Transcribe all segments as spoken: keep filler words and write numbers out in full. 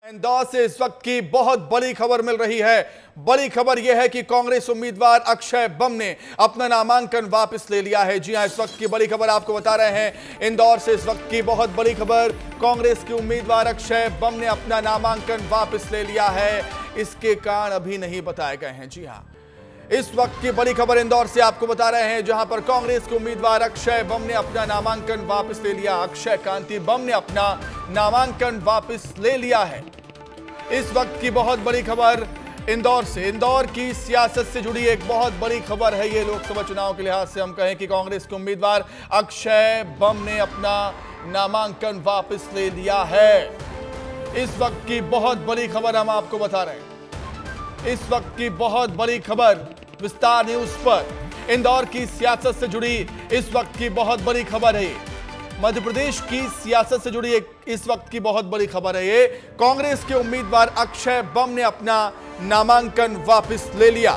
इंदौर से इस वक्त की बहुत बड़ी खबर मिल रही है। बड़ी खबर यह है कि कांग्रेस उम्मीदवार अक्षय बम ने अपना नामांकन वापस ले लिया है। जी हां, इस वक्त की बड़ी खबर आपको बता रहे हैं। इंदौर से इस वक्त की बहुत बड़ी खबर, कांग्रेस के उम्मीदवार अक्षय बम ने अपना नामांकन वापस ले लिया है। इसके कारण अभी नहीं बताए गए हैं। जी हां, इस वक्त की बड़ी खबर इंदौर से आपको बता रहे हैं, जहां पर कांग्रेस के उम्मीदवार अक्षय बम ने अपना नामांकन वापस ले लिया। अक्षय कांति बम ने अपना नामांकन वापस ले लिया है। इस वक्त की बहुत बड़ी खबर इंदौर से, इंदौर की सियासत से जुड़ी एक बहुत बड़ी खबर है। ये लोकसभा चुनाव के लिहाज से हम कहें कि कांग्रेस के उम्मीदवार अक्षय बम ने अपना नामांकन वापस ले लिया है। इस वक्त की बहुत बड़ी खबर हम आपको बता रहे हैं। इस वक्त की बहुत बड़ी खबर विस्तार न्यूज पर, इंदौर की सियासत से जुड़ी इस वक्त की बहुत बड़ी खबर है। मध्य प्रदेश की सियासत से जुड़ी एक इस वक्त की बहुत बड़ी खबर है। ये कांग्रेस के उम्मीदवार अक्षय बम ने अपना नामांकन वापस ले लिया।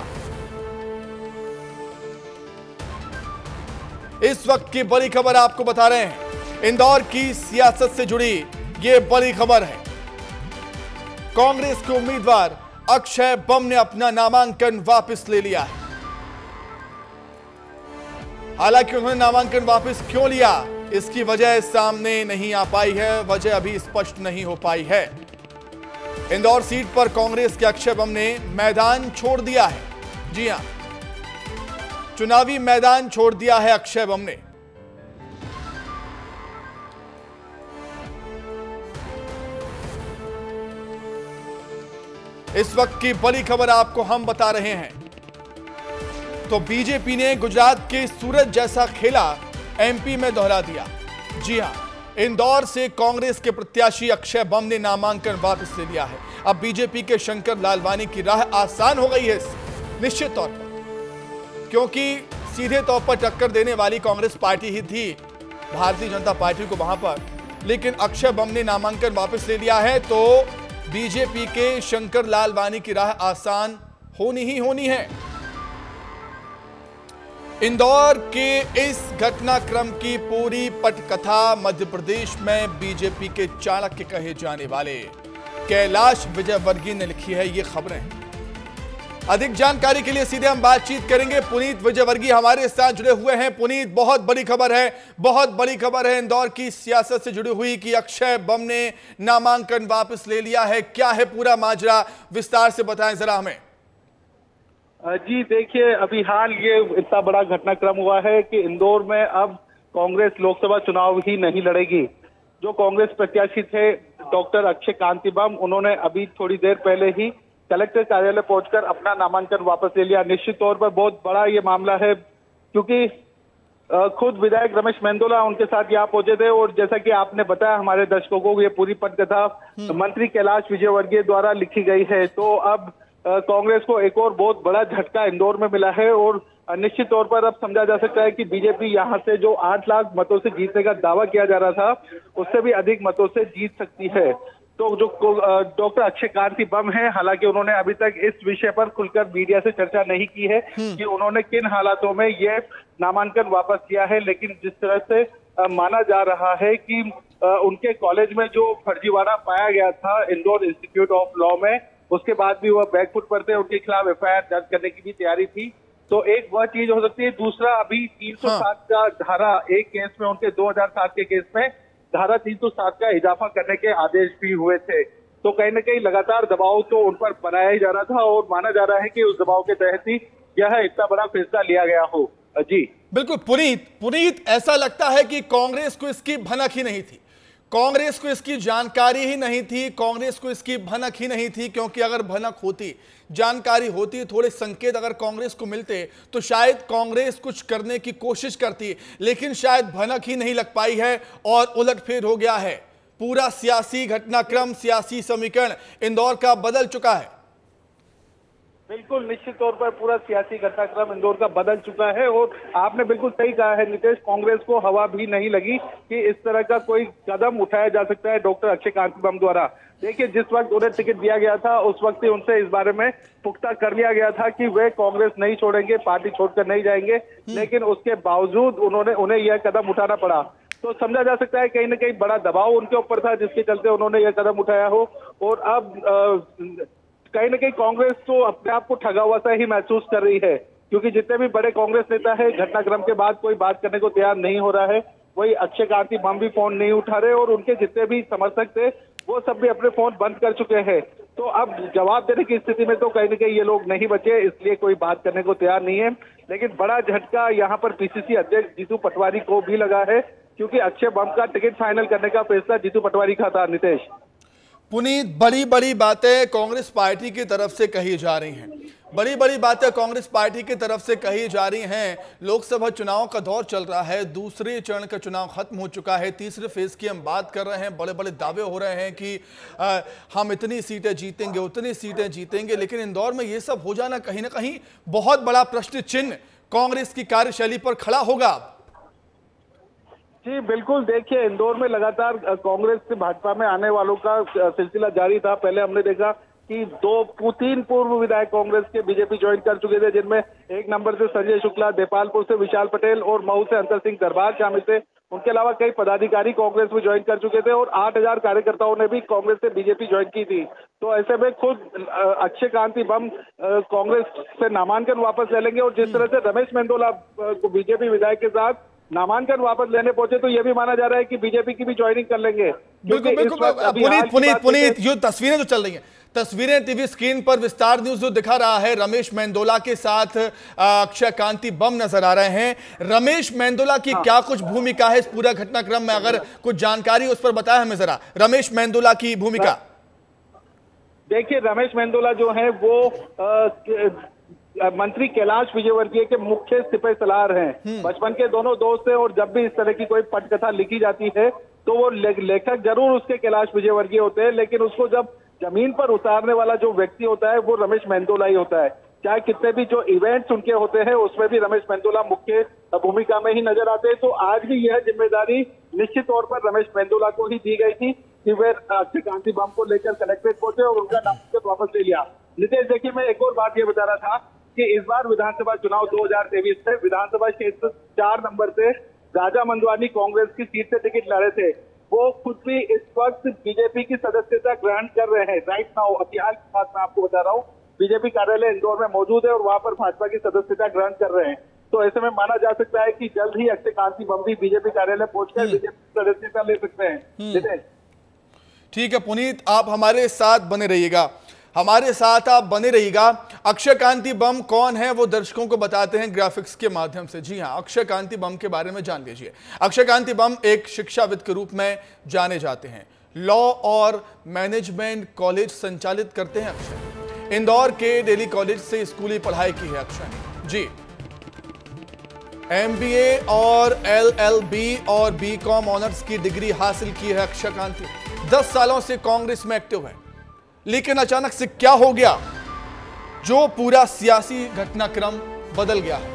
इस वक्त की बड़ी खबर आपको बता रहे हैं, इंदौर की सियासत से जुड़ी ये बड़ी खबर है। कांग्रेस के उम्मीदवार अक्षय बम ने अपना नामांकन वापस ले लिया है। हालांकि उन्होंने नामांकन वापस क्यों लिया, इसकी वजह सामने नहीं आ पाई है, वजह अभी स्पष्ट नहीं हो पाई है। इंदौर सीट पर कांग्रेस के अक्षय बम ने मैदान छोड़ दिया है। जी हां, चुनावी मैदान छोड़ दिया है अक्षय बम ने। इस वक्त की बड़ी खबर आपको हम बता रहे हैं। तो बीजेपी ने गुजरात के सूरत जैसा खेला एमपी में दोहरा दिया। जी हां, इंदौर से कांग्रेस के प्रत्याशी अक्षय बम ने नामांकन वापस ले लिया है। अब बीजेपी के शंकर लालवानी की राह आसान हो गई है निश्चित तौर पर, क्योंकि सीधे तौर पर टक्कर देने वाली कांग्रेस पार्टी ही थी भारतीय जनता पार्टी को वहां पर, लेकिन अक्षय बम ने नामांकन वापस ले लिया है तो बीजेपी के शंकर लालवानी की राह आसान होनी ही होनी है। इंदौर के इस घटनाक्रम की पूरी पटकथा मध्य प्रदेश में बीजेपी के चाणक्य कहे जाने वाले कैलाश विजयवर्गीय ने लिखी है ये खबरें। अधिक जानकारी के लिए सीधे हम बातचीत करेंगे। पुनीत विजयवर्गीय हमारे साथ जुड़े हुए हैं। पुनीत, बहुत बड़ी खबर है, बहुत बड़ी खबर है इंदौर की सियासत से जुड़ी हुई कि अक्षय बम ने नामांकन वापस ले लिया है। क्या है पूरा माजरा, विस्तार से बताएं जरा हमें। जी देखिए, अभी हाल ये इतना बड़ा घटनाक्रम हुआ है कि इंदौर में अब कांग्रेस लोकसभा चुनाव ही नहीं लड़ेगी। जो कांग्रेस प्रत्याशी थे डॉक्टर अक्षय कांति बम, उन्होंने अभी थोड़ी देर पहले ही कलेक्टर कार्यालय पहुंचकर अपना नामांकन वापस ले लिया। निश्चित तौर पर बहुत बड़ा ये मामला है, क्योंकि खुद विधायक रमेश मेंदोला उनके साथ यहाँ पहुंचे थे और जैसा कि आपने बताया हमारे दर्शकों को, ये पूरी पटकथा मंत्री कैलाश विजयवर्गीय द्वारा लिखी गई है। तो अब कांग्रेस को एक और बहुत बड़ा झटका इंदौर में मिला है और निश्चित तौर पर अब समझा जा सकता है कि बीजेपी यहां से जो आठ लाख मतों से जीतने का दावा किया जा रहा था, उससे भी अधिक मतों से जीत सकती है। तो जो डॉक्टर अक्षय कांति बम है, हालांकि उन्होंने अभी तक इस विषय पर खुलकर मीडिया से चर्चा नहीं की है कि उन्होंने किन हालातों में ये नामांकन वापस किया है, लेकिन जिस तरह से माना जा रहा है कि उनके कॉलेज में जो फर्जीवाड़ा पाया गया था इंदौर इंस्टीट्यूट ऑफ लॉ में, उसके बाद भी वह बैकफुट पर थे, उनके खिलाफ एफ आई आर दर्ज करने की भी तैयारी थी। तो एक वह चीज हो सकती है। दूसरा, अभी तीन सौ सात का धारा, एक केस में उनके दो हज़ार सात के केस में धारा तीन सौ सात का इजाफा करने के आदेश भी हुए थे। तो कहीं ना कहीं लगातार दबाव तो उन पर बनाया ही जा रहा था और माना जा रहा है कि उस दबाव के तहत ही यह इतना बड़ा फैसला लिया गया हो। जी बिल्कुल पुनीत, पुनीत ऐसा लगता है कि कांग्रेस को इसकी भनक ही नहीं थी, कांग्रेस को इसकी जानकारी ही नहीं थी, कांग्रेस को इसकी भनक ही नहीं थी। क्योंकि अगर भनक होती, जानकारी होती, थोड़े संकेत अगर कांग्रेस को मिलते तो शायद कांग्रेस कुछ करने की कोशिश करती, लेकिन शायद भनक ही नहीं लग पाई है और उलटफेर हो गया है। पूरा सियासी घटनाक्रम, सियासी समीकरण इंदौर का बदल चुका है। बिल्कुल, निश्चित तौर पर पूरा सियासी घटनाक्रम इंदौर का बदल चुका है और आपने बिल्कुल सही कहा है नितेश, कांग्रेस को हवा भी नहीं लगी कि इस तरह का कोई कदम उठाया जा सकता है डॉक्टर अक्षय कांति बम द्वारा। देखिए, जिस वक्त उन्हें टिकट दिया गया था उस वक्त ही उनसे इस बारे में पुख्ता कर लिया गया था कि वे कांग्रेस नहीं छोड़ेंगे, पार्टी छोड़कर नहीं जाएंगे, लेकिन उसके बावजूद उन्होंने उन्हें यह कदम उठाना पड़ा। तो समझा जा सकता है कहीं ना कहीं बड़ा दबाव उनके ऊपर था, जिसके चलते उन्होंने यह कदम उठाया हो। और अब कहीं ना कहीं कांग्रेस तो अपने आप को ठगा हुआ सा ही महसूस कर रही है, क्योंकि जितने भी बड़े कांग्रेस नेता है घटनाक्रम के बाद कोई बात करने को तैयार नहीं हो रहा है। वही अक्षय कांति बम भी फोन नहीं उठा रहे और उनके जितने भी समर्थक थे वो सब भी अपने फोन बंद कर चुके हैं। तो अब जवाब देने की स्थिति में तो कहीं ना कहीं ये लोग नहीं बचे, इसलिए कोई बात करने को तैयार नहीं है। लेकिन बड़ा झटका यहाँ पर पीसीसी अध्यक्ष जीतू पटवारी को भी लगा है, क्योंकि अक्षय बम का टिकट फाइनल करने का फैसला जीतू पटवारी का था। नितेश, पुनीत, बड़ी बड़ी बातें कांग्रेस पार्टी की तरफ से कही जा रही हैं, बड़ी बड़ी बातें कांग्रेस पार्टी की तरफ से कही जा रही हैं। लोकसभा चुनाव का दौर चल रहा है, दूसरे चरण का चुनाव खत्म हो चुका है, तीसरे फेज की हम बात कर रहे हैं। बड़े बड़े दावे हो रहे हैं कि आ, हम इतनी सीटें जीतेंगे, उतनी सीटें जीतेंगे, लेकिन इंदौर में ये सब हो जाना कहीं ना कहीं बहुत बड़ा प्रश्न चिन्ह कांग्रेस की कार्यशैली पर खड़ा होगा। जी बिल्कुल, देखिए इंदौर में लगातार कांग्रेस से भाजपा में आने वालों का सिलसिला जारी था। पहले हमने देखा कि दो तीन पूर्व विधायक कांग्रेस के बीजेपी ज्वाइन कर चुके थे, जिनमें एक नंबर से संजय शुक्ला, देपालपुर से विशाल पटेल और मऊ से अंतर सिंह दरबार शामिल थे। उनके अलावा कई पदाधिकारी कांग्रेस में ज्वाइन कर चुके थे और आठ हजार कार्यकर्ताओं ने भी कांग्रेस से बीजेपी ज्वाइन की थी। तो ऐसे में खुद अक्षय कांति बम कांग्रेस से नामांकन वापस ले लेंगे। और जिस तरह से रमेश मेंदोला को बीजेपी विधायक के साथ नामांकन वापस लेने पहुंचे, तो यह भी माना जा रहा है कि बीजेपी की भी ज्वाइनिंग कर लेंगे। बिल्कुल बिल्कुल पुनीत पुनीत पुनीत जो तस्वीरें जो चल रही हैं, तस्वीरें टीवी स्क्रीन पर विस्तार न्यूज जो दिखा रहा है, रमेश मेंदोला के साथ अक्षय कांति बम नजर आ रहे हैं। रमेश मेंदोला की हाँ। क्या कुछ भूमिका है इस पूरा घटनाक्रम में, अगर कुछ जानकारी उस पर बताया हमें जरा, रमेश मेंदोला की भूमिका। देखिए रमेश मेंदोला जो है वो आ, मंत्री कैलाश विजयवर्गीय के मुख्य सिपह सलार हैं। बचपन के दोनों दोस्त हैं और जब भी इस तरह की कोई पटकथा लिखी जाती है तो वो ले, लेखक जरूर उसके कैलाश विजयवर्गीय होते हैं, लेकिन उसको जब जमीन पर उतारने वाला जो व्यक्ति होता है वो रमेश मेंदोला ही होता है। चाहे कितने भी जो इवेंट्स उनके होते हैं उसमें भी रमेश मेंदोला मुख्य भूमिका में ही नजर आते हैं। तो आज भी यह जिम्मेदारी निश्चित तौर पर रमेश मेंदोला को ही दी गई थी कि वे अक्षय कांति बम को लेकर कलेक्ट्रेट पहुंचे और उनका नामांकन वापस ले लिया। नितेश, देखिए मैं एक और बात ये बता रहा था कि इस बार विधानसभा चुनाव दो हजार तेईस में विधानसभा क्षेत्र चार नंबर से राजा मंदवानी कांग्रेस की सीट से टिकट लड़े थे। वो खुद भी इस वक्त बीजेपी की सदस्यता ग्रहण कर रहे हैं। राइट नाउ अभी हाल की बात मैं आपको बता रहा हूँ, बीजेपी कार्यालय इंदौर में मौजूद है और वहां पर भाजपा की सदस्यता ग्रहण कर रहे हैं। तो ऐसे में माना जा सकता है कि जल्द ही अक्षय कांति बम भी बीजेपी कार्यालय पहुंचकर बीजेपी सदस्यता ले सकते हैं। ठीक है पुनीत, आप हमारे साथ बने रहिएगा, हमारे साथ आप बने रहिएगा। अक्षय कांति बम कौन है वो दर्शकों को बताते हैं ग्राफिक्स के माध्यम से। जी हां, अक्षय कांति बम के बारे में जान लीजिए। अक्षय कांति बम एक शिक्षाविद के रूप में जाने जाते हैं, लॉ और मैनेजमेंट कॉलेज संचालित करते हैं अक्षय। इंदौर के डेली कॉलेज से स्कूली पढ़ाई की है अक्षय ने जी। एमबीए और एलएलबी और बीकॉम ऑनर्स की डिग्री हासिल की है अक्षय कांति। दस सालों से कांग्रेस में एक्टिव है, लेकिन अचानक से क्या हो गया जो पूरा सियासी घटनाक्रम बदल गया है।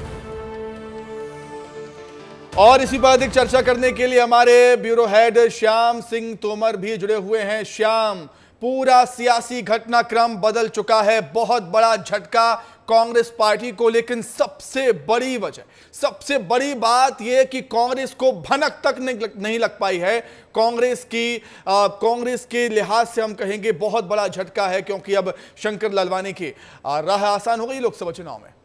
और इसी पर अधिक चर्चा करने के लिए हमारे ब्यूरो हेड श्याम सिंह तोमर भी जुड़े हुए हैं। श्याम, पूरा सियासी घटनाक्रम बदल चुका है, बहुत बड़ा झटका कांग्रेस पार्टी को, लेकिन सबसे बड़ी वजह, सबसे बड़ी बात यह कि कांग्रेस को भनक तक नहीं लग पाई है। कांग्रेस की कांग्रेस के लिहाज से हम कहेंगे बहुत बड़ा झटका है, क्योंकि अब शंकर लालवानी की राह आसान हो गई लोकसभा चुनाव में।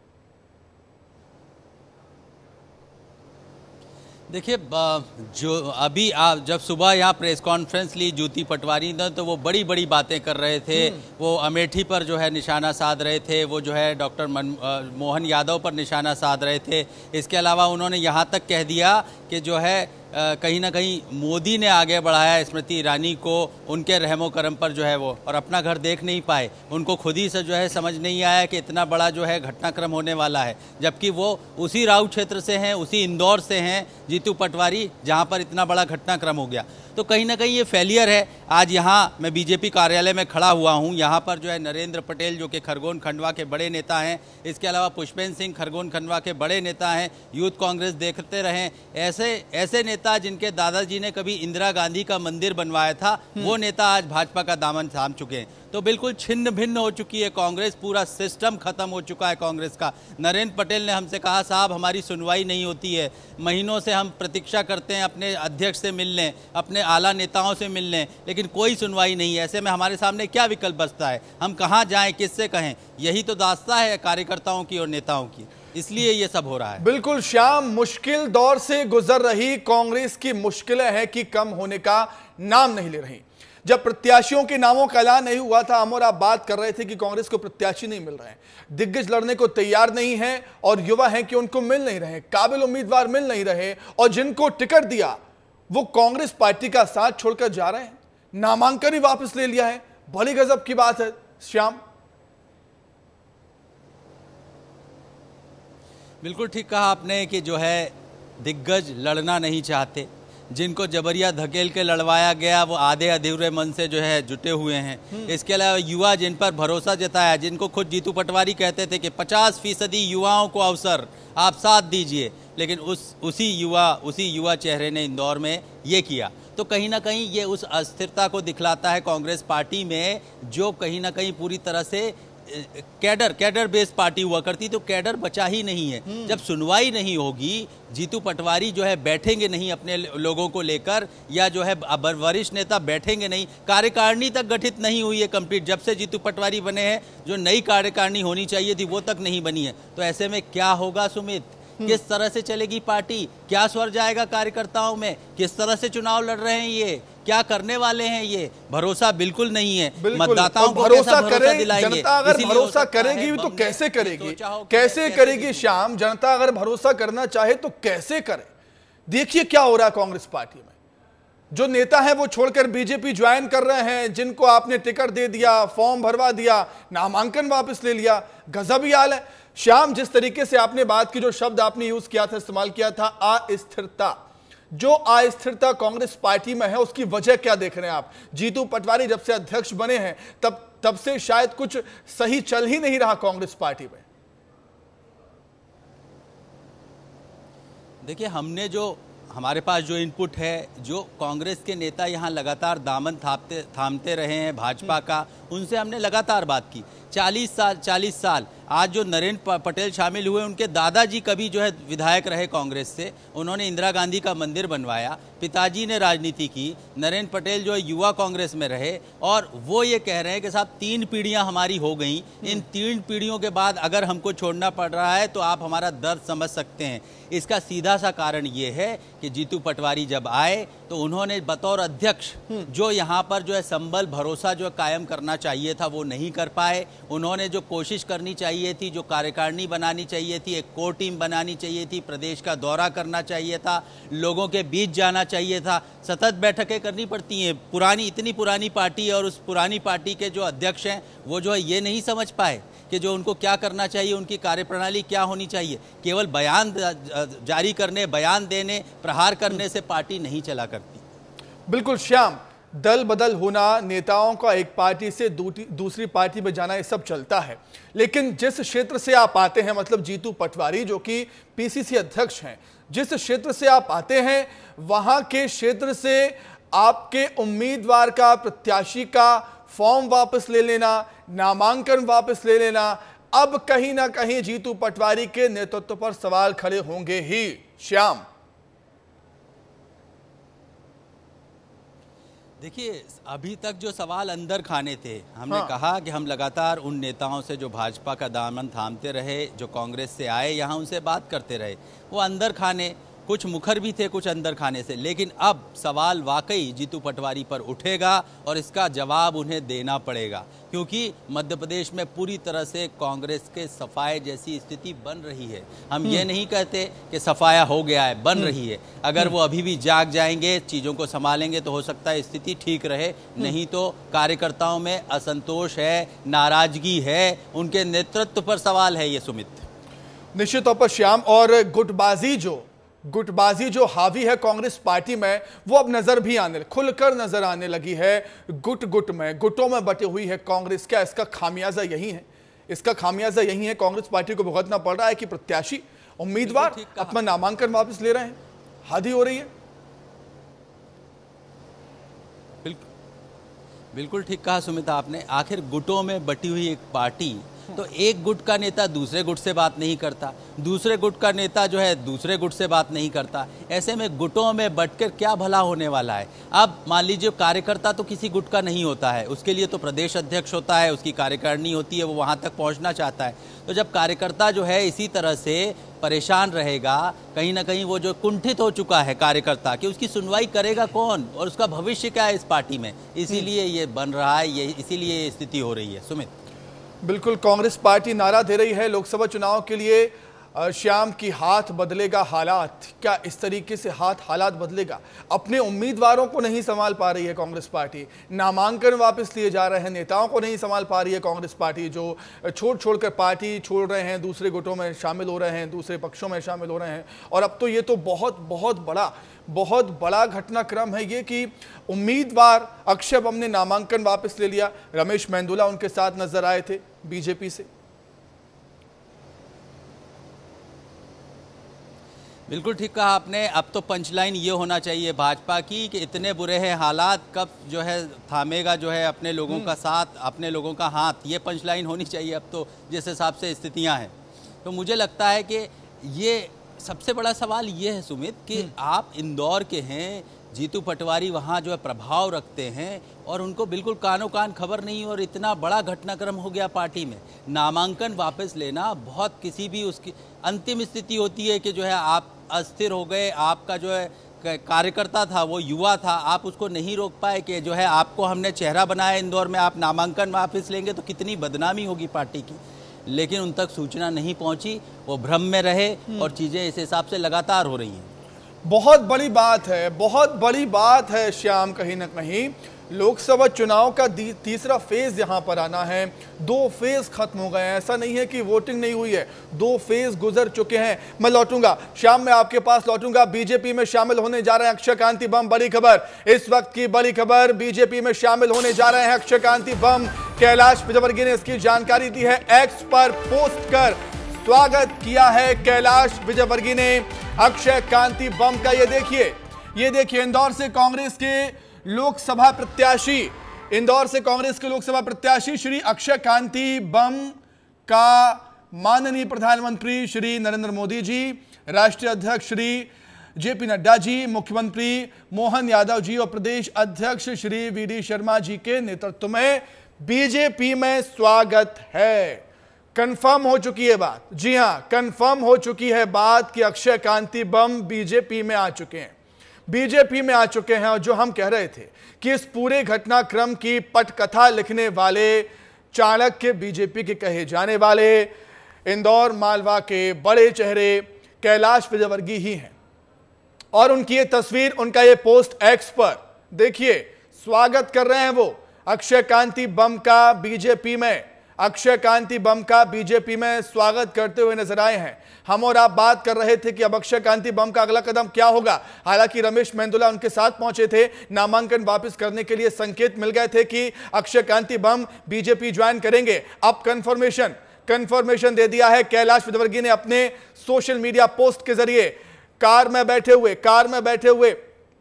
देखिए, जो अभी आप जब सुबह यहाँ प्रेस कॉन्फ्रेंस ली ज्योति पटवारी ने, तो वो बड़ी बड़ी बातें कर रहे थे। वो अमेठी पर जो है निशाना साध रहे थे, वो जो है डॉक्टर मोहन यादव पर निशाना साध रहे थे। इसके अलावा उन्होंने यहाँ तक कह दिया कि जो है आ, कहीं ना कहीं मोदी ने आगे बढ़ाया स्मृति ईरानी को, उनके रहमो करम पर जो है वो, और अपना घर देख नहीं पाए। उनको खुद ही से जो है समझ नहीं आया कि इतना बड़ा जो है घटनाक्रम होने वाला है, जबकि वो उसी राउ क्षेत्र से हैं, उसी इंदौर से हैं जीतू पटवारी, जहां पर इतना बड़ा घटनाक्रम हो गया। तो कहीं ना कहीं ये फेलियर है। आज यहाँ मैं बीजेपी कार्यालय में खड़ा हुआ हूँ, यहाँ पर जो है नरेंद्र पटेल जो कि खरगोन खंडवा के बड़े नेता हैं, इसके अलावा पुष्पेंद्र सिंह खरगोन खंडवा के बड़े नेता हैं, यूथ कांग्रेस देखते रहें, एस ऐसे ऐसे नेता जिनके दादाजी ने कभी इंदिरा गांधी का मंदिर बनवाया था, वो नेता आज भाजपा का दामन थाम चुके हैं। तो बिल्कुल छिन्न भिन्न हो चुकी है कांग्रेस, पूरा सिस्टम खत्म हो चुका है कांग्रेस का। नरेंद्र पटेल ने हमसे कहा, साहब हमारी सुनवाई नहीं होती है, महीनों से हम प्रतीक्षा करते हैं अपने अध्यक्ष से मिलने, अपने आला नेताओं से मिलने, लेकिन कोई सुनवाई नहीं है। ऐसे में हमारे सामने क्या विकल्प बचता है? हम कहाँ जाएं, किससे कहें? यही तो दास्ता है कार्यकर्ताओं की और नेताओं की, इसलिए ये सब हो रहा है। बिल्कुल श्याम, मुश्किल दौर से गुजर रही कांग्रेस की मुश्किलें हैं कि कम होने का नाम नहीं ले रही। जब प्रत्याशियों के नामों का ऐलान नहीं हुआ था, हम और आप बात कर रहे थे कि कांग्रेस को प्रत्याशी नहीं मिल रहे हैं, दिग्गज लड़ने को तैयार नहीं हैं और युवा हैं कि उनको मिल नहीं रहे, काबिल उम्मीदवार मिल नहीं रहे, और जिनको टिकट दिया वो कांग्रेस पार्टी का साथ छोड़कर जा रहे हैं, नामांकन ही वापस ले लिया है। बड़ी गजब की बात है श्याम। बिल्कुल ठीक कहा आपने कि जो है दिग्गज लड़ना नहीं चाहते, जिनको जबरिया धकेल के लड़वाया गया वो आधे अधूरे मन से जो है जुटे हुए हैं। इसके अलावा युवा जिन पर भरोसा जताया, जिनको खुद जीतू पटवारी कहते थे कि पचास फीसदी युवाओं को अवसर, आप साथ दीजिए, लेकिन उस उसी युवा उसी युवा चेहरे ने इंदौर में ये किया। तो कहीं ना कहीं ये उस अस्थिरता को दिखलाता है कांग्रेस पार्टी में, जो कहीं ना कहीं पूरी तरह से कैडर कैडर बेस्ड पार्टी हुआ करती, तो कैडर बचा ही नहीं है। जब सुनवाई नहीं होगी, जीतू पटवारी जो है बैठेंगे नहीं अपने लोगों को लेकर, या जो है वरिष्ठ नेता बैठेंगे नहीं, कार्यकारिणी तक गठित नहीं हुई है कंप्लीट। जब से जीतू पटवारी बने हैं, जो नई कार्यकारिणी होनी चाहिए थी वो तक नहीं बनी है। तो ऐसे में क्या होगा सुमित? किस तरह से चलेगी पार्टी? क्या स्वर जाएगा कार्यकर्ताओं में? किस तरह से चुनाव लड़ रहे हैं ये? क्या करने वाले हैं ये? भरोसा बिल्कुल नहीं है। मतदाताओं को भरोसा करेगी जनता? अगर भरोसा करेगी तो कैसे करेगी? कैसे करेगी श्याम? जनता अगर भरोसा करना चाहे तो कैसे करे? देखिए क्या हो रहा है कांग्रेस पार्टी में। जो नेता है वो छोड़कर बीजेपी ज्वाइन कर रहे हैं, जिनको आपने टिकट दे दिया, फॉर्म भरवा दिया, नामांकन वापस ले लिया। गजब ही हाल है श्याम। जिस तरीके से आपने बात की, जो शब्द आपने यूज किया था, इस्तेमाल किया था, अस्थिरता, जो अस्थिरता कांग्रेस पार्टी में है, उसकी वजह क्या देख रहे हैं आप? जीतू पटवारी जब से अध्यक्ष बने हैं तब तब से शायद कुछ सही चल ही नहीं रहा कांग्रेस पार्टी में। देखिए, हमने जो हमारे पास जो इनपुट है, जो कांग्रेस के नेता यहाँ लगातार दामन थामते थामते रहे हैं भाजपा का, उनसे हमने लगातार बात की। चालीस साल चालीस साल आज जो नरेंद्र पटेल शामिल हुए, उनके दादाजी कभी जो है विधायक रहे कांग्रेस से, उन्होंने इंदिरा गांधी का मंदिर बनवाया, पिताजी ने राजनीति की, नरेंद्र पटेल जो है युवा कांग्रेस में रहे, और वो ये कह रहे हैं कि साहब तीन पीढ़ियां हमारी हो गई, इन तीन पीढ़ियों के बाद अगर हमको छोड़ना पड़ रहा है तो आप हमारा दर्द समझ सकते हैं। इसका सीधा सा कारण ये है कि जीतू पटवारी जब आए तो उन्होंने बतौर अध्यक्ष जो यहाँ पर जो है संबल भरोसा जो कायम करना चाहिए था वो नहीं कर पाए। उन्होंने जो कोशिश करनी चाहिए थी, जो कार्यकारिणी बनानी चाहिए थी, एक कोर टीम बनानी चाहिए थी, प्रदेश का दौरा करना चाहिए था, लोगों के बीच जाना चाहिए था, सतत बैठकें करनी पड़ती हैं। पुरानी इतनी पुरानी पार्टी है और उस पुरानी पार्टी के जो अध्यक्ष हैं वो जो है ये नहीं समझ पाए कि जो उनको क्या करना चाहिए, उनकी कार्यप्रणाली क्या होनी चाहिए। केवल बयान जारी करने, बयान देने, प्रहार करने से पार्टी नहीं चला करती। बिल्कुल श्याम, दल बदल होना, नेताओं का एक पार्टी से दूसरी पार्टी में जाना, ये सब चलता है, लेकिन जिस क्षेत्र से आप आते हैं, मतलब जीतू पटवारी जो कि पीसीसी अध्यक्ष हैं, जिस क्षेत्र से आप आते हैं वहां के क्षेत्र से आपके उम्मीदवार का, प्रत्याशी का फॉर्म वापस ले लेना, नामांकन वापस ले लेना, अब कहीं ना कहीं जीतू पटवारी के नेतृत्व पर सवाल खड़े होंगे ही श्याम। देखिए, अभी तक जो सवाल अंदर खाने थे, हमने हाँ। कहा कि हम लगातार उन नेताओं से जो भाजपा का दामन थामते रहे, जो कांग्रेस से आए, यहाँ उनसे बात करते रहे, वो अंदर खाने, कुछ मुखर भी थे, कुछ अंदर खाने से। लेकिन अब सवाल वाकई जीतू पटवारी पर उठेगा और इसका जवाब उन्हें देना पड़ेगा, क्योंकि मध्य प्रदेश में पूरी तरह से कांग्रेस के सफाए जैसी स्थिति बन रही है। हम ये नहीं कहते कि सफाया हो गया है, बन रही है। अगर वो अभी भी जाग जाएंगे, चीज़ों को संभालेंगे तो हो सकता है स्थिति ठीक रहे, नहीं तो कार्यकर्ताओं में असंतोष है, नाराजगी है, उनके नेतृत्व पर सवाल है ये सुमित। निश्चित तौर पर श्याम, और गुटबाजी जो गुटबाजी जो हावी है कांग्रेस पार्टी में, वो अब नजर भी आने, खुलकर नजर आने लगी है। गुट गुट में, गुटों में बटी हुई है कांग्रेस। क्या इसका खामियाजा यही है? इसका खामियाजा यही है, कांग्रेस पार्टी को भुगतना पड़ रहा है कि प्रत्याशी, उम्मीदवार अपना नामांकन वापस ले रहे हैं। हद ही हो रही है। बिल्कुल बिल्कुल ठीक कहा सुमित आपने। आखिर गुटों में बटी हुई एक पार्टी, तो एक गुट का नेता दूसरे गुट से बात नहीं करता, दूसरे गुट का नेता जो है दूसरे गुट से बात नहीं करता। ऐसे में गुटों में बंटकर क्या भला होने वाला है। अब मान लीजिए कार्यकर्ता तो किसी गुट का नहीं होता है, उसके लिए तो प्रदेश अध्यक्ष होता है, उसकी कार्यकारिणी होती है, वो वहाँ तक पहुँचना चाहता है। तो जब कार्यकर्ता जो है इसी तरह से परेशान रहेगा, कहीं ना कहीं वो जो कुंठित हो चुका है कार्यकर्ता कि उसकी सुनवाई करेगा कौन और उसका भविष्य क्या है इस पार्टी में, इसीलिए ये बन रहा है, ये इसीलिए ये स्थिति हो रही है। सुमित, बिल्कुल, कांग्रेस पार्टी नारा दे रही है लोकसभा चुनाव के लिए श्याम की हाथ बदलेगा हालात। क्या इस तरीके से हाथ हालात बदलेगा? अपने उम्मीदवारों को नहीं संभाल पा रही है कांग्रेस पार्टी, नामांकन वापस लिए जा रहे हैं, नेताओं को नहीं संभाल पा रही है कांग्रेस पार्टी, जो छोड़ छोड़कर पार्टी छोड़ रहे हैं, दूसरे गुटों में शामिल हो रहे हैं, दूसरे पक्षों में शामिल हो रहे हैं। और अब तो ये तो बहुत बहुत बड़ा बहुत बड़ा घटनाक्रम है ये कि उम्मीदवार अक्षय बम ने नामांकन वापस ले लिया। रमेश मेंदोला उनके साथ नजर आए थे बीजेपी से। बिल्कुल ठीक कहा आपने। अब तो पंचलाइन ये होना चाहिए भाजपा की कि इतने बुरे हैं हालात, कब जो है थामेगा जो है अपने लोगों का साथ, अपने लोगों का हाथ, ये पंचलाइन होनी चाहिए अब तो, जिस हिसाब से स्थितियां हैं। तो मुझे लगता है कि ये सबसे बड़ा सवाल ये है सुमित कि आप इंदौर के हैं, जीतू पटवारी वहाँ जो है प्रभाव रखते हैं और उनको बिल्कुल कानो कान खबर नहीं, और इतना बड़ा घटनाक्रम हो गया पार्टी में। नामांकन वापस लेना बहुत किसी भी उसकी अंतिम स्थिति होती है कि जो है आप अस्थिर हो गए, आपका जो है कार्यकर्ता था वो युवा था, आप उसको नहीं रोक पाए कि जो है आपको हमने चेहरा बनाया इंदौर में, आप नामांकन वापस लेंगे तो कितनी बदनामी होगी पार्टी की। लेकिन उन तक सूचना नहीं पहुंची, वो भ्रम में रहे और चीज़ें इस हिसाब से लगातार हो रही हैं। बहुत बड़ी बात है, बहुत बड़ी बात है श्याम, कहीं ना कहीं लोकसभा चुनाव का तीसरा फेज यहां पर आना है। दो फेज खत्म हो गए हैं, ऐसा नहीं है कि वोटिंग नहीं हुई है, दो फेज गुजर चुके हैं। मैं लौटूंगा श्याम, मैं आपके पास लौटूंगा। बीजेपी में शामिल होने जा रहे हैं अक्षय कांति बम, बड़ी खबर, इस वक्त की बड़ी खबर, बीजेपी में शामिल होने जा रहे हैं अक्षय कांति बम। कैलाश विजयवर्गीय ने इसकी जानकारी दी है, एक्स पर पोस्ट कर स्वागत किया है कैलाश विजयवर्गीय ने अक्षय कांति बम का। ये देखिए, ये देखिए इंदौर से कांग्रेस के लोकसभा प्रत्याशी, इंदौर से कांग्रेस के लोकसभा प्रत्याशी श्री अक्षय कांति बम का माननीय प्रधानमंत्री श्री नरेंद्र मोदी जी, राष्ट्रीय अध्यक्ष श्री जेपी नड्डा जी, मुख्यमंत्री मोहन यादव जी और प्रदेश अध्यक्ष श्री वी डी शर्मा जी के नेतृत्व में बीजेपी में स्वागत है। कंफर्म हो चुकी है बात, जी हां, कंफर्म हो चुकी है बात कि अक्षय कांति बम बीजेपी में आ चुके हैं, बीजेपी में आ चुके हैं। और जो हम कह रहे थे कि इस पूरे घटनाक्रम की पटकथा लिखने वाले, चाणक्य बीजेपी के कहे जाने वाले, इंदौर मालवा के बड़े चेहरे कैलाश विजयवर्गीय ही हैं। और उनकी ये तस्वीर, उनका ये पोस्ट एक्स पर देखिए, स्वागत कर रहे हैं वो अक्षय कांति बम का बीजेपी में, अक्षय कांति बम का बीजेपी में स्वागत करते हुए नजर आए हैं। हम और आप बात कर रहे थे कि अब अक्षय कांति बम का अगला कदम क्या होगा। हालांकि रमेश मेंदोला उनके साथ पहुंचे थे, नामांकन वापस करने के लिए संकेत मिल गए थे कि अक्षय कांति बम बीजेपी ज्वाइन करेंगे। अब कंफर्मेशन कंफर्मेशन दे दिया है कैलाश विजयवर्गीय ने अपने सोशल मीडिया पोस्ट के जरिए। कार में बैठे हुए कार में बैठे हुए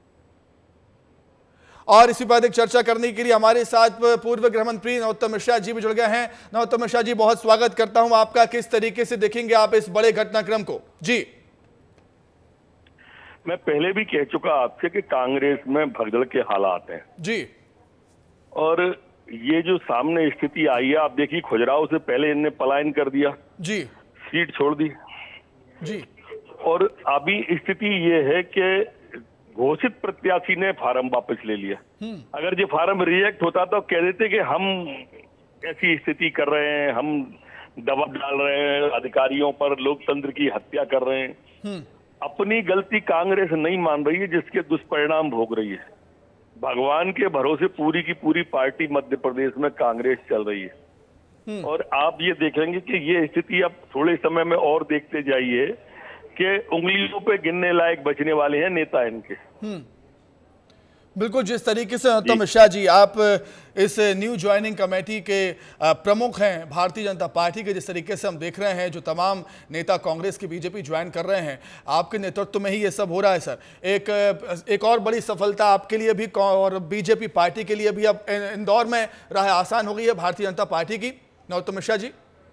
और इसी पर अधिक चर्चा करने के लिए हमारे साथ पूर्व गृह मंत्री नरोत्तम मिश्रा जी भी जुड़ गए हैं। नरोत्तम मिश्रा जी, बहुत स्वागत करता हूं आपका। किस तरीके से देखेंगे आप इस बड़े घटनाक्रम को? जी, मैं पहले भी कह चुका आपसे कि कांग्रेस में भगदड़ के हालात हैं जी, और ये जो सामने स्थिति आई है, आप देखिए खुजराव से पहले इनने पलायन कर दिया जी, सीट छोड़ दी जी, और अभी स्थिति ये है कि घोषित प्रत्याशी ने फार्म वापस ले लिया। अगर ये फार्म रिजेक्ट होता तो कह देते कि हम ऐसी स्थिति कर रहे हैं, हम दबाव डाल रहे हैं अधिकारियों पर, लोकतंत्र की हत्या कर रहे हैं। अपनी गलती कांग्रेस नहीं मान रही है, जिसके दुष्परिणाम भोग रही है। भगवान के भरोसे पूरी की पूरी पार्टी मध्य प्रदेश में कांग्रेस चल रही है और आप ये देखेंगे कि ये स्थिति अब थोड़े समय में और देखते जाइए कि उंगलियों पे गिनने लायक बचने वाले हैं नेता इनके। बिल्कुल, जिस तरीके से नरोत्तम मिश्रा जी आप इस न्यू ज्वाइनिंग कमेटी के प्रमुख हैं भारतीय जनता पार्टी के, जिस तरीके से हम देख रहे हैं जो तमाम नेता कांग्रेस की बीजेपी ज्वाइन कर रहे हैं, आपके नेतृत्व में ही ये सब हो रहा है सर। एक एक और बड़ी सफलता आपके लिए भी और बीजेपी पार्टी के लिए भी अब इंदौर में राह आसान हो गई है भारतीय जनता पार्टी की, नरोत्तम मिश्रा जी।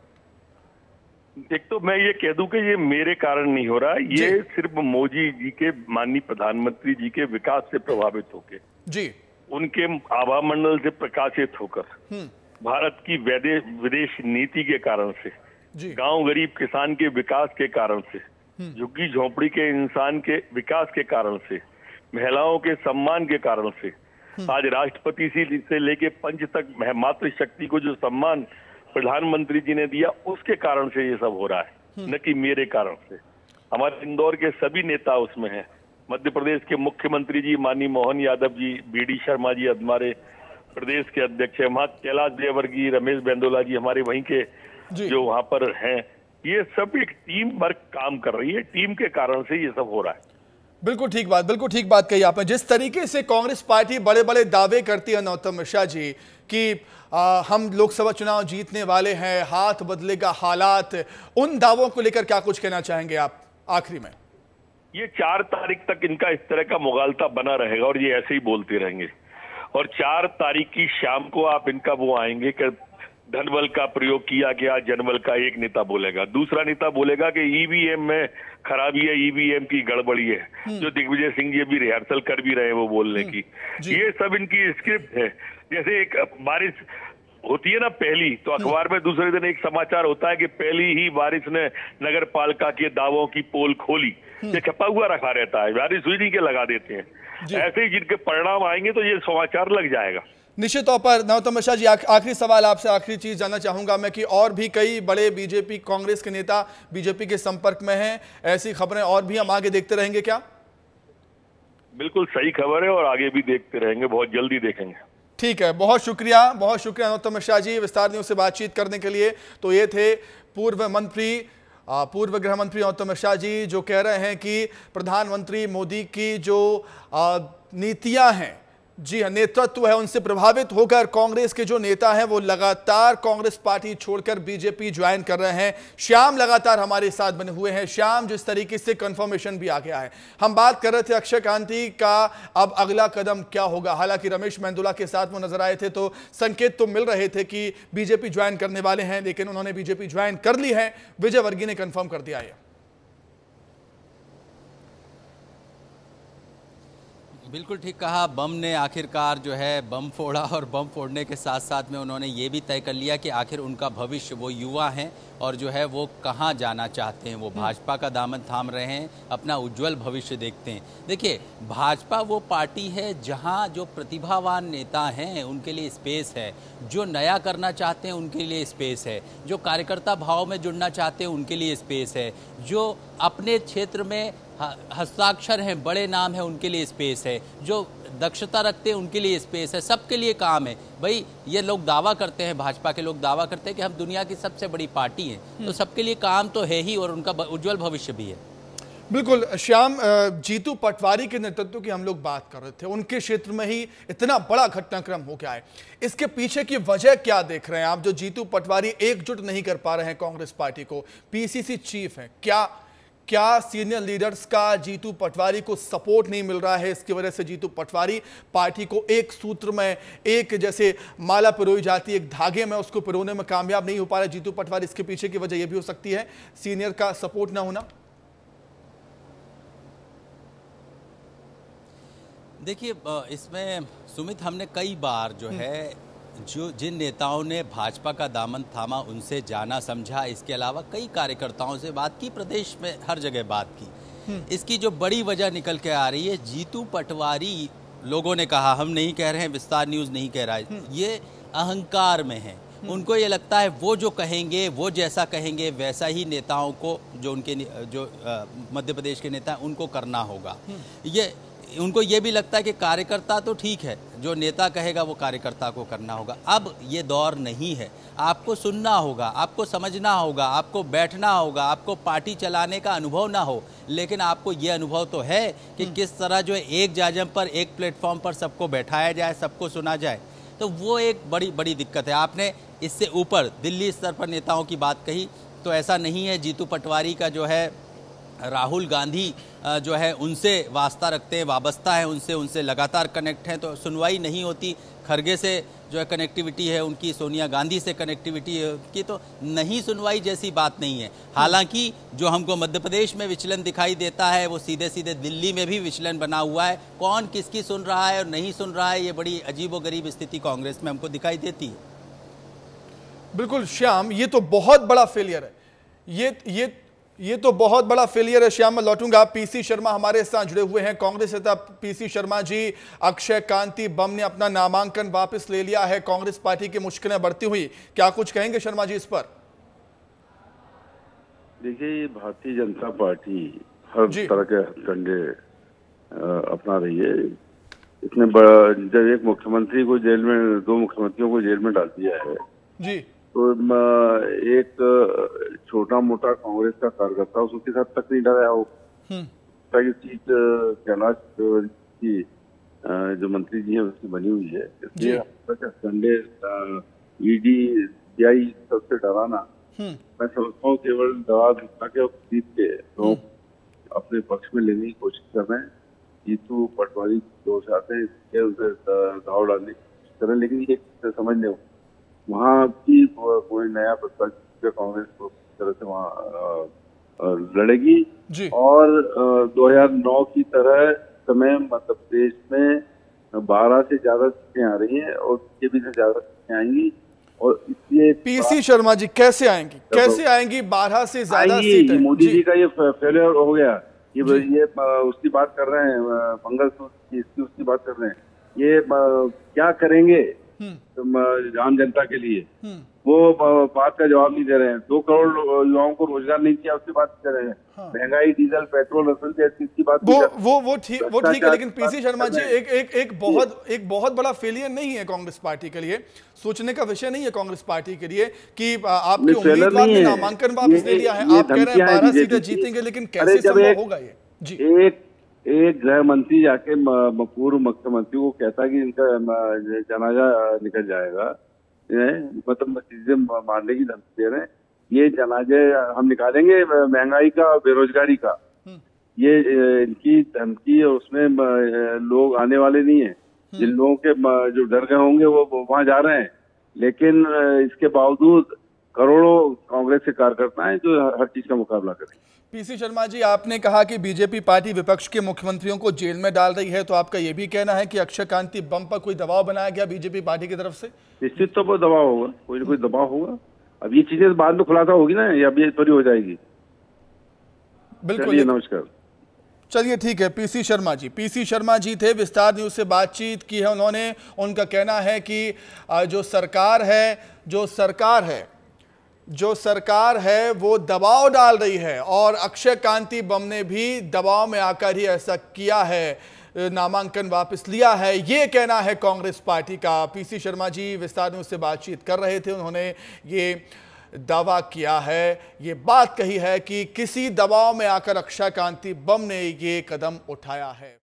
एक तो मैं ये कह दूं कि ये मेरे कारण नहीं हो रहा, ये सिर्फ मोदी जी के, माननीय प्रधानमंत्री जी के विकास से प्रभावित होकर, जी उनके आभा मंडल से प्रकाशित होकर, भारत की विदेश नीति के कारण से, गांव गरीब किसान के विकास के कारण से, झुग्गी झोंपड़ी के इंसान के विकास के कारण से, महिलाओं के सम्मान के कारण से, आज राष्ट्रपति से लेके पंच तक मातृशक्ति को जो सम्मान प्रधानमंत्री जी ने दिया, उसके कारण से ये सब हो रहा है, न कि मेरे कारण से। हमारे इंदौर के सभी नेता उसमें हैं। मध्य प्रदेश के मुख्यमंत्री जी माननीय मोहन यादव जी, बी डी शर्मा जी हमारे प्रदेश के अध्यक्ष है, वहाँ कैलाश विजयवर्गीय, रमेश बेंदोला जी हमारे वहीं के जो वहाँ पर हैं, ये सब एक टीम वर्क काम कर रही है, टीम के कारण से ये सब हो रहा है। बिल्कुल ठीक बात, बिल्कुल ठीक बात कही आपने। जिस तरीके से कांग्रेस पार्टी बड़े बड़े दावे करती है नरोत्तम मिश्रा जी कि आ, हम लोकसभा चुनाव जीतने वाले हैं, हाथ बदलेगा हालात, उन दावों को लेकर क्या कुछ कहना चाहेंगे आप आखिरी में? ये चार तारीख तक इनका इस तरह का मुगालता बना रहेगा और ये ऐसे ही बोलते रहेंगे, और चार तारीख की शाम को आप इनका वो आएंगे कि धनबल का प्रयोग किया गया, जनबल का एक नेता बोलेगा, दूसरा नेता बोलेगा कि ईवीएम में खराबी है, ईवीएम की गड़बड़ी है, जो दिग्विजय सिंह जी भी रिहर्सल कर भी रहे हैं वो बोलने की। ये सब इनकी स्क्रिप्ट है। जैसे एक बारिश होती है ना पहली, तो अखबार में दूसरे दिन एक समाचार होता है कि पहली ही बारिश ने नगर पालिका के दावों की पोल खोली, ये छपा हुआ रखा रहता है, बारिश हुई नहीं के लगा देते हैं। ऐसे ही जिनके परिणाम आएंगे तो ये समाचार लग जाएगा। निश्चित तौर पर नरोत्तम मिश्रा जी, आखिरी सवाल आपसे, आखिरी चीज जानना चाहूंगा मैं कि और भी कई बड़े बीजेपी कांग्रेस के नेता बीजेपी के संपर्क में हैं, ऐसी खबरें और भी हम आगे देखते रहेंगे क्या? बिल्कुल सही खबर है और आगे भी देखते रहेंगे, बहुत जल्दी देखेंगे। ठीक है, बहुत शुक्रिया, बहुत शुक्रिया नरोत्तम मिश्रा जी विस्तार न्यूज से बातचीत करने के लिए। तो ये थे पूर्व मंत्री, पूर्व गृह मंत्री नरोत्तम मिश्रा जी, जो कह रहे हैं कि प्रधानमंत्री मोदी की जो नीतियां हैं, जी हाँ, नेतृत्व है, उनसे प्रभावित होकर कांग्रेस के जो नेता हैं वो लगातार कांग्रेस पार्टी छोड़कर बीजेपी ज्वाइन कर रहे हैं। श्याम लगातार हमारे साथ बने हुए हैं। श्याम, जिस तरीके से कंफर्मेशन भी आ गया है, हम बात कर रहे थे अक्षय कांति का, अब अगला कदम क्या होगा? हालांकि रमेश मेंदोला के साथ वो नजर आए थे तो संकेत तो मिल रहे थे कि बीजेपी ज्वाइन करने वाले हैं, लेकिन उन्होंने बीजेपी ज्वाइन कर ली है। विजयवर्गीय ने कंफर्म कर दिया है। बिल्कुल ठीक कहा, बम ने आखिरकार जो है बम फोड़ा, और बम फोड़ने के साथ साथ में उन्होंने ये भी तय कर लिया कि आखिर उनका भविष्य, वो युवा हैं और जो है वो कहाँ जाना चाहते हैं। वो भाजपा का दामन थाम रहे हैं, अपना उज्जवल भविष्य देखते हैं। देखिए, भाजपा वो पार्टी है जहाँ जो प्रतिभावान नेता हैं उनके लिए स्पेस है, जो नया करना चाहते हैं उनके लिए स्पेस है, जो कार्यकर्ता भाव में जुड़ना चाहते हैं उनके लिए स्पेस है, जो अपने क्षेत्र में हस्ताक्षर हैं, बड़े नाम है, उनके लिए स्पेस है, जो दक्षता रखते हैं उनके लिए स्पेस है, सबके लिए काम है। भाई ये लोग दावा करते हैं, भाजपा के लोग दावा करते हैं कि हम दुनिया की सबसे बड़ी पार्टी हैं, तो सबके लिए काम तो है ही और उनका उज्जवल भविष्य भी है। बिल्कुल श्याम, जीतू पटवारी के नेतृत्व की हम लोग बात कर रहे थे, उनके क्षेत्र में ही इतना बड़ा घटनाक्रम हो गया है, इसके पीछे की वजह क्या देख रहे हैं आप? जो जीतू पटवारी एकजुट नहीं कर पा रहे हैं कांग्रेस पार्टी को, पीसीसी चीफ है, क्या क्या सीनियर लीडर्स का जीतू पटवारी को सपोर्ट नहीं मिल रहा है? इसकी वजह से जीतू पटवारी पार्टी को एक सूत्र में, एक जैसे माला पिरोई जाती है, एक धागे में उसको पिरोने में कामयाब नहीं हो पा रहा है जीतू पटवारी। इसके पीछे की वजह यह भी हो सकती है सीनियर का सपोर्ट ना होना। देखिए, इसमें सुमित, हमने कई बार जो है जो जिन नेताओं ने भाजपा का दामन थामा उनसे जाना समझा, इसके अलावा कई कार्यकर्ताओं से बात की, प्रदेश में हर जगह बात की। इसकी जो बड़ी वजह निकल के आ रही है, जीतू पटवारी, लोगों ने कहा, हम नहीं कह रहे हैं, विस्तार न्यूज़ नहीं कह रहा है, ये अहंकार में है। उनको ये लगता है वो जो कहेंगे, वो जैसा कहेंगे वैसा ही नेताओं को, जो उनके जो मध्य प्रदेश के नेता हैं उनको करना होगा। ये उनको ये भी लगता है कि कार्यकर्ता तो ठीक है, जो नेता कहेगा वो कार्यकर्ता को करना होगा। अब ये दौर नहीं है, आपको सुनना होगा, आपको समझना होगा, आपको बैठना होगा, आपको पार्टी चलाने का अनुभव ना हो, लेकिन आपको ये अनुभव तो है कि किस तरह जो है एक जाजम पर, एक प्लेटफॉर्म पर सबको बैठाया जाए, सबको सुना जाए। तो वो एक बड़ी बड़ी दिक्कत है। आपने इससे ऊपर दिल्ली स्तर पर नेताओं की बात कही, तो ऐसा नहीं है। जीतू पटवारी का जो है राहुल गांधी जो है उनसे वास्ता रखते हैं, वाबस्ता है उनसे, उनसे लगातार कनेक्ट हैं, तो सुनवाई नहीं होती। खरगे से जो है कनेक्टिविटी है उनकी, सोनिया गांधी से कनेक्टिविटी है उनकी, तो नहीं सुनवाई जैसी बात नहीं है। हालांकि जो हमको मध्य प्रदेश में विचलन दिखाई देता है वो सीधे सीधे दिल्ली में भी विचलन बना हुआ है। कौन किसकी सुन रहा है और नहीं सुन रहा है, ये बड़ी अजीबोगरीब स्थिति कांग्रेस में हमको दिखाई देती है। बिल्कुल श्याम, ये तो बहुत बड़ा फेलियर है। ये ये ये तो बहुत बड़ा फेलियर है। श्याम, मैं लौटूंगा। पीसी शर्मा हमारे साथ जुड़े हुए हैं, कांग्रेस नेता पीसी शर्मा जी। अक्षय कांति बम ने अपना नामांकन वापस ले लिया है, कांग्रेस पार्टी की मुश्किलें बढ़ती हुई, क्या कुछ कहेंगे शर्मा जी इस पर? देखिए, ये भारतीय जनता पार्टी हर तरह के हथकंडे अपना रही है। इतने बड़ा, जब एक मुख्यमंत्री को जेल में, दो मुख्यमंत्रियों को जेल में डाल दिया है जी, तो एक छोटा मोटा कांग्रेस का कार्यकर्ता उसके साथ तक नहीं डरा हो। ताकि सीट कैलाश की जो मंत्री जी है उसकी बनी हुई है, इसलिए संडे ईडी सीआई सबसे डराना मैं समझता हूँ केवल डरा के जीत के लोग अपने पक्ष में लेने की कोशिश कर रहे हैं। जीतू पटवारी जो चाहते हैं इसके उसे दाव डालने की कोशिश कर रहे हैं, लेकिन ये समझ नहीं वहाँ की कोई नया प्रस्ताव कांग्रेस को तरह से वहाँ लड़ेगी। और दो हज़ार नौ की तरह समय मध्य प्रदेश में बारह से ज्यादा सीटें आ रही हैं और उसके भी से ज्यादा सीटें आएंगी। और इसलिए पीसी शर्मा जी कैसे आएंगी, कैसे आएंगी बारह से ज्यादा सीटें? मोदी जी का ये फेलियर हो गया, ये ये उसकी बात कर रहे हैं, मंगलसूत्र की, इसकी उसकी बात कर रहे हैं। ये क्या करेंगे आम जनता के लिए, वो बात का जवाब नहीं दे रहे हैं। दो करोड़ युवाओं को रोजगार नहीं किया उसकी बात कर रहे हैं। हाँ। महंगाई, डीजल, पेट्रोल, रसोई गैस की बात वो वो वो ठीक वो ठीक है, लेकिन पीसी शर्मा जी एक एक एक बहुत एक बहुत बड़ा फेलियर नहीं है कांग्रेस पार्टी के लिए, सोचने का विषय नहीं है कांग्रेस पार्टी के लिए कि आपके उम्मीदवार ने नामांकन वापस ले लिया है, आप कह रहे हैं बारह सीटें जीतेंगे, लेकिन कैसे संभव होगा ये? जी, एक एक गृह मंत्री जाके पूर्व मुख्यमंत्री को कहता है कि इनका जनाजा निकल जाएगा, मतलब चीजें मारने की धमकी दे रहे हैं। ये जनाजे हम निकालेंगे महंगाई का, बेरोजगारी का, ये इनकी धमकी और उसमें लोग आने वाले नहीं है। जिन लोगों के जो डर गए होंगे वो वहां जा रहे हैं, लेकिन इसके बावजूद करोड़ों कांग्रेस के कार्यकर्ता हैं जो हर चीज का मुकाबला करें। पीसी शर्मा जी, आपने कहा कि बीजेपी पार्टी विपक्ष के मुख्यमंत्रियों को जेल में डाल रही है, तो आपका यह भी कहना है कि अक्षय कांति बम पर कोई दबाव बनाया गया बीजेपी पार्टी की तरफ से? निश्चित तो वो दबाव होगा, कोई ना कोई दबाव होगा। अब ये चीजें बाद में खुलासा होगी ना, या अभी थोड़ी हो जाएगी। बिल्कुल, नमस्कार। चलिए ठीक है। पीसी शर्मा जी पीसी शर्मा जी थे, विस्तार न्यूज से बातचीत की है उन्होंने। उनका कहना है कि जो सरकार है जो सरकार है जो सरकार है वो दबाव डाल रही है, और अक्षय कांति बम ने भी दबाव में आकर ही ऐसा किया है, नामांकन वापस लिया है, ये कहना है कांग्रेस पार्टी का। पीसी शर्मा जी विस्तार न्यूज से बातचीत कर रहे थे, उन्होंने ये दावा किया है, ये बात कही है कि किसी दबाव में आकर अक्षय कांति बम ने ये कदम उठाया है।